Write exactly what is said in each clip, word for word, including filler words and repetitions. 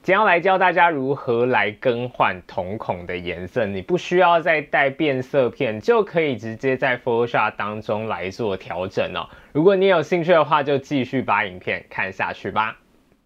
今天要来教大家如何来更换瞳孔的颜色，你不需要再带变色片，就可以直接在 Photoshop 当中来做调整哦。如果你有兴趣的话，就继续把影片看下去吧。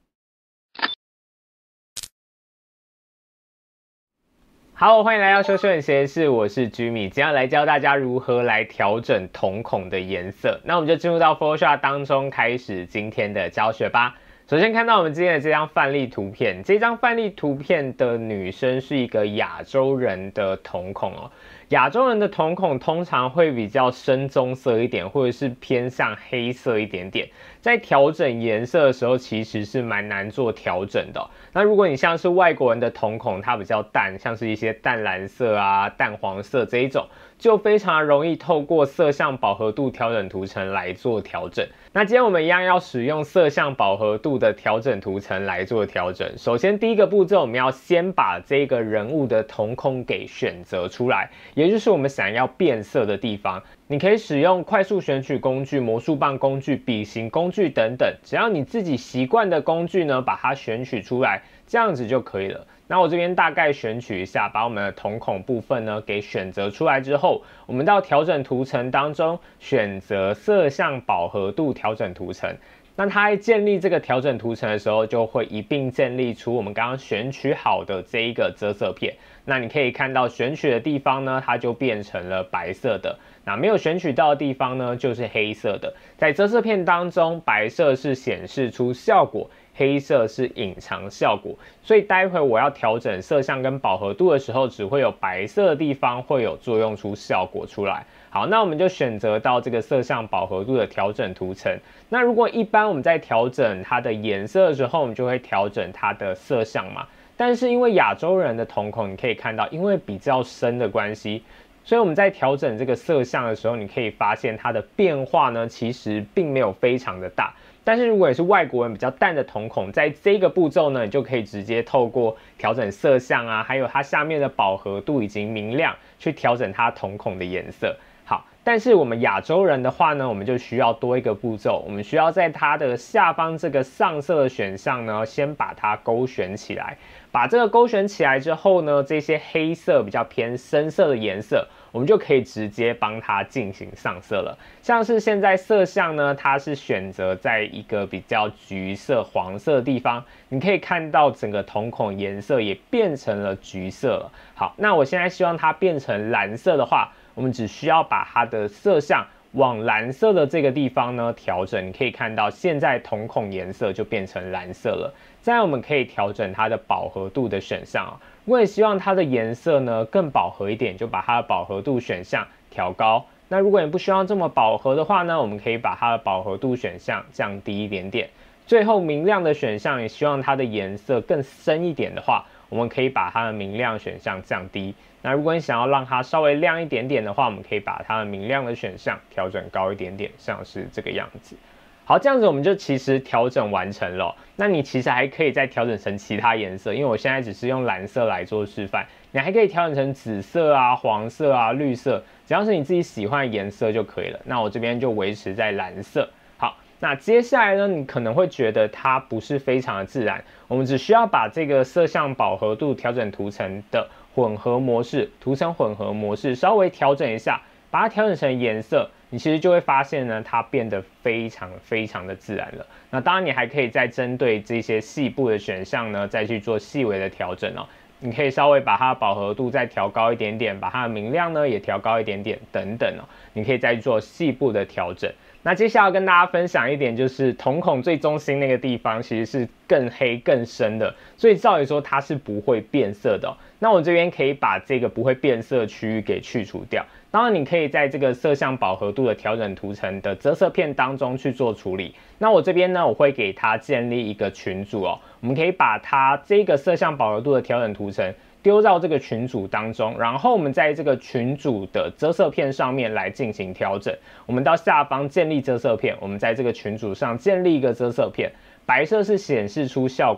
好，欢迎来到说说很实验室，我是 Jimmy， 今天要来教大家如何来调整瞳孔的颜色。那我们就进入到 Photoshop 当中，开始今天的教学吧。首先看到我们今天的这张范例图片，这张范例图片的女生是一个亚洲人的瞳孔哦。亚洲人的瞳孔通常会比较深棕色一点，或者是偏向黑色一点点。在调整颜色的时候，其实是蛮难做调整的哦。那如果你像是外国人的瞳孔，它比较淡，像是一些淡蓝色啊、淡黄色这一种，就非常容易透过色相饱和度调整图层来做调整。那今天我们一样要使用色相饱和度的调整图层来做调整。首先第一个步骤，我们要先把这个人物的瞳孔给选择出来，也就是我们想要变色的地方。你可以使用快速选取工具、魔术棒工具、笔形工具等等，只要你自己习惯的工具呢，把它选取出来，这样子就可以了。那我这边大概选取一下，把我们的瞳孔部分呢给选择出来之后，我们到调整图层当中选择色相饱和度调整图层。那它在建立这个调整图层的时候，就会一并建立出我们刚刚选取好的这一个遮色片。那你可以看到选取的地方呢，它就变成了白色的。那没有选取到的地方呢，就是黑色的。在遮色片当中，白色是显示出效果，黑色是隐藏效果。所以待会我要调整色相跟饱和度的时候，只会有白色的地方会有作用出效果出来。好，那我们就选择到这个色相饱和度的调整图层。那如果一般我们在调整它的颜色的时候，我们就会调整它的色相嘛。但是因为亚洲人的瞳孔，你可以看到，因为比较深的关系，所以我们在调整这个色相的时候，你可以发现它的变化呢，其实并没有非常的大。但是如果你是外国人比较淡的瞳孔，在这个步骤呢，你就可以直接透过调整色相啊，还有它下面的饱和度以及明亮，去调整它瞳孔的颜色。好，但是我们亚洲人的话呢，我们就需要多一个步骤，我们需要在它的下方这个上色的选项呢，先把它勾选起来。把这个勾选起来之后呢，这些黑色比较偏深色的颜色，我们就可以直接帮它进行上色了。像是现在色相呢，它是选择在一个比较橘色、黄色的地方，你可以看到整个瞳孔颜色也变成了橘色了。好，那我现在希望它变成蓝色的话，我们只需要把它的色相往蓝色的这个地方呢调整，你可以看到现在瞳孔颜色就变成蓝色了。再来我们可以调整它的饱和度的选项啊，如果你希望它的颜色呢更饱和一点，就把它的饱和度选项调高。那如果你不希望这么饱和的话呢，我们可以把它的饱和度选项降低一点点。最后明亮的选项，也希望它的颜色更深一点的话，我们可以把它的明亮选项降低。那如果你想要让它稍微亮一点点的话，我们可以把它的明亮的选项调整高一点点，像是这个样子。好，这样子我们就其实调整完成了。那你其实还可以再调整成其他颜色，因为我现在只是用蓝色来做示范，你还可以调整成紫色啊、黄色啊、绿色，只要是你自己喜欢的颜色就可以了。那我这边就维持在蓝色。好，那接下来呢，你可能会觉得它不是非常的自然，我们只需要把这个色相饱和度调整图层的混合模式、图层混合模式稍微调整一下，把它调整成颜色，你其实就会发现呢，它变得非常非常的自然了。那当然，你还可以再针对这些细部的选项呢，再去做细微的调整哦。你可以稍微把它的饱和度再调高一点点，把它的明亮呢也调高一点点，等等哦。你可以再做细部的调整。那接下来跟大家分享一点，就是瞳孔最中心那个地方其实是更黑更深的，所以照理说它是不会变色的哦。那我这边可以把这个不会变色区域给去除掉。当然，你可以在这个色相饱和度的调整图层的遮色片当中去做处理。那我这边呢，我会给它建立一个群组哦，我们可以把它这个色相饱和度的调整图层丢到这个群组当中，然后我们在这个群组的遮色片上面来进行调整。我们到下方建立遮色片，我们在这个群组上建立一个遮色片，白色是显示出效果，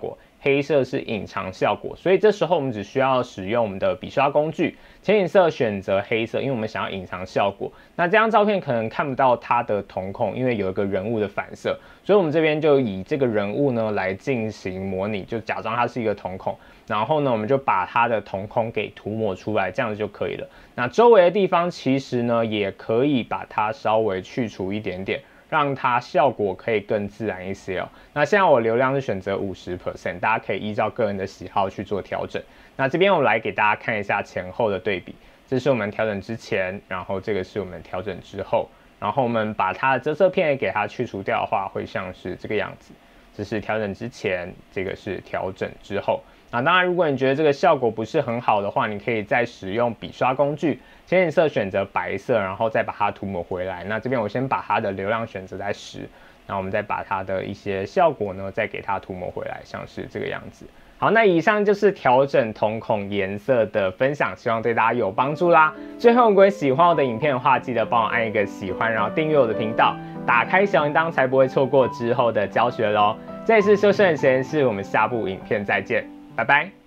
黑色是隐藏效果，所以这时候我们只需要使用我们的笔刷工具，浅浅色选择黑色，因为我们想要隐藏效果。那这张照片可能看不到它的瞳孔，因为有一个人物的反射，所以我们这边就以这个人物呢来进行模拟，就假装它是一个瞳孔，然后呢我们就把它的瞳孔给涂抹出来，这样子就可以了。那周围的地方其实呢也可以把它稍微去除一点点，让它效果可以更自然一些哦。那现在我流量是选择 百分之五十， 大家可以依照个人的喜好去做调整。那这边我来给大家看一下前后的对比，这是我们调整之前，然后这个是我们调整之后，然后我们把它的遮色片给它去除掉的话，会像是这个样子。这是调整之前，这个是调整之后。那当然，如果你觉得这个效果不是很好的话，你可以再使用笔刷工具，浅浅色选择白色，然后再把它涂抹回来。那这边我先把它的流量选择在十，然后我们再把它的一些效果呢，再给它涂抹回来，像是这个样子。好，那以上就是调整瞳孔颜色的分享，希望对大家有帮助啦。最后，如果喜欢我的影片的话，记得帮我按一个喜欢，然后订阅我的频道，打开小铃铛才不会错过之后的教学咯。这里是修身实验室，我们下部影片再见。拜拜。